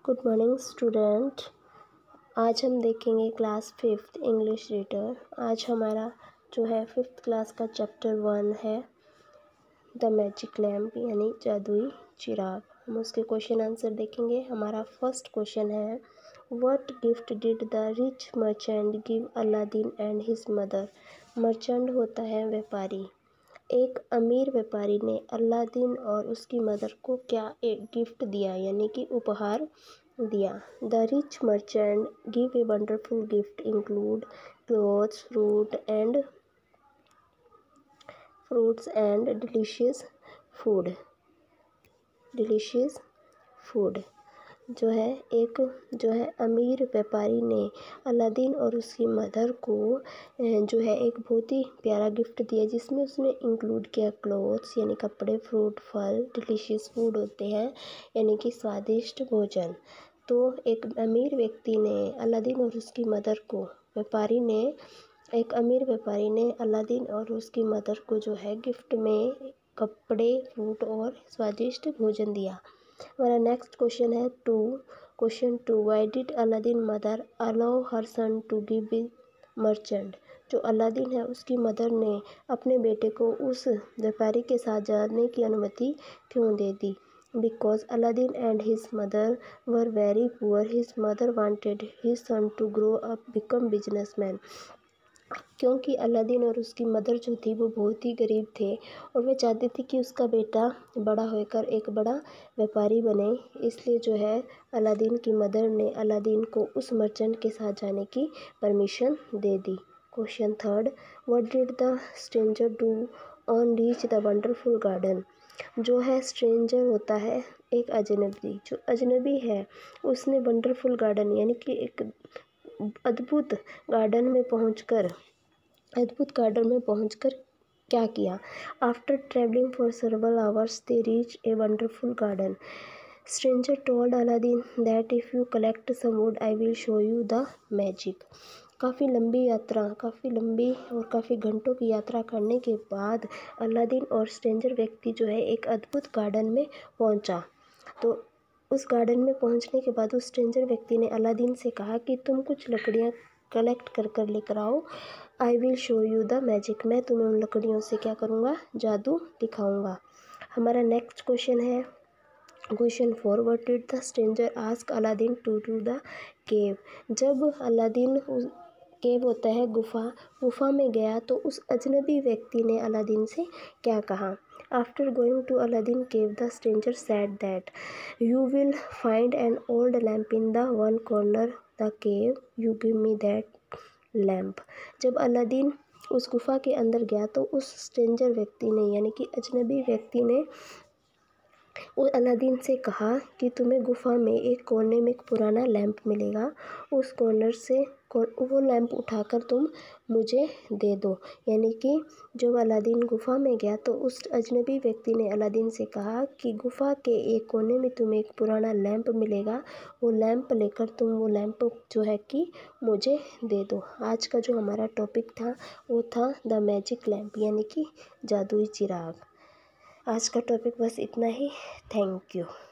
Good morning student. आज हम देखेंगे क्लास 5th इंग्लिश रीडर। आज हमारा जो है 5th क्लास का चैप्टर 1 है द मैजिक लैम्प यानी जादुई चिराग। हम उसके क्वेश्चन आंसर देखेंगे। हमारा फर्स्ट क्वेश्चन है what gift did the rich merchant give Aladdin and his mother. Merchant होता है व्यापारी। एक अमीर व्यापारी ने अलादीन और उसकी मदर को क्या एक गिफ्ट दिया यानी कि उपहार दिया। The rich merchant give a wonderful gift include clothes fruits and delicious food. जो है अमीर व्यापारी ने अलादीन और उसकी मदर को जो है एक बहुत ही प्यारा गिफ्ट दिया, जिसमें उसने इंक्लूड किया क्लोथ्स यानी कपड़े, फ्रूट, फल, डिलीशियस फूड होते हैं यानी कि स्वादिष्ट भोजन। तो एक अमीर व्यक्ति ने अलादीन और उसकी मदर को एक अमीर व्यापारी ने अलादीन और उसकी मदर को जो है गिफ्ट में कपड़े, फ्रूट और स्वादिष्ट भोजन दिया। हमारा नेक्स्ट क्वेश्चन है question 2 why did Aladdin mother allow her son to give with merchant. जो अलादीन है उसकी मदर ने अपने बेटे को उस व्यापारी के साथ जाने की अनुमति क्यों दे दी। Because Aladdin and his mother were very poor, his mother wanted his son to grow up become businessman. क्योंकि अलादीन और उसकी मदर जो थी वो बहुत ही गरीब थे और वे चाहते थे कि उसका बेटा बड़ा होकर एक बड़ा व्यापारी बने। इसलिए जो है अलादीन की मदर ने अलादीन को उस मर्चेंट के साथ जाने की परमिशन दे दी। Question 3 what did the stranger do on reach the wonderful garden. जो है स्ट्रेंजर होता है एक अजनबी। जो अजनबी है उसने वंडरफुल गार्डन यानी कि एक अद्भुत गार्डन में पहुंचकर क्या किया। After travelling for several hours they reach a wonderful garden. Stranger told Aladdin that if you collect some wood I will show you the magic. काफ़ी लंबी और काफ़ी घंटों की यात्रा करने के बाद अलादीन और स्ट्रेंजर व्यक्ति जो है एक अद्भुत गार्डन में पहुंचा। तो उस गार्डन में पहुंचने के बाद उस स्ट्रेंजर व्यक्ति ने अलादीन से कहा कि तुम कुछ लकड़ियां कलेक्ट कर लेकर आओ। I will show you the magic. मैं तुम्हें उन लकड़ियों से क्या करूँगा, जादू दिखाऊँगा। हमारा नेक्स्ट क्वेश्चन है question 4 what did the stranger ask Aladdin to do the cave. जब अलादीन केव होता है गुफा में गया तो उस अजनबी व्यक्ति ने अलादीन से क्या कहा। After going to Aladdin cave the stranger said that you will find an old lamp in the one corner the cave, you give me that lamp. जब अलादीन उस गुफा के अंदर गया तो उस स्ट्रेंजर व्यक्ति ने यानी कि अजनबी व्यक्ति ने अलादीन से कहा कि तुम्हें गुफा में एक कोने में एक पुराना लैंप मिलेगा, उस कॉर्नर से वो लैंप उठाकर तुम मुझे दे दो। यानी कि जब अलादीन गुफा में गया तो उस अजनबी व्यक्ति ने अलादीन से कहा कि गुफा के एक कोने में तुम्हें एक पुराना लैंप मिलेगा, वो लैंप लेकर तुम वो लैंप जो है कि मुझे दे दो। आज का जो हमारा टॉपिक था वो था द मैजिक लैंप यानी कि जादुई चिराग। आज का टॉपिक बस इतना ही। Thank you.